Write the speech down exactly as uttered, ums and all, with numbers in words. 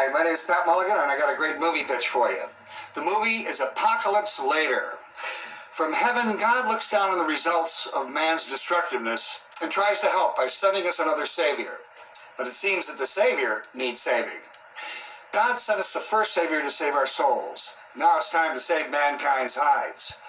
Hi, my name is Pat Mulligan, and I got a great movie pitch for you. The movie is Apocalypse Later. From heaven, God looks down on the results of man's destructiveness and tries to help by sending us another Savior. But it seems that the Savior needs saving. God sent us the first Savior to save our souls. Now it's time to save mankind's hides.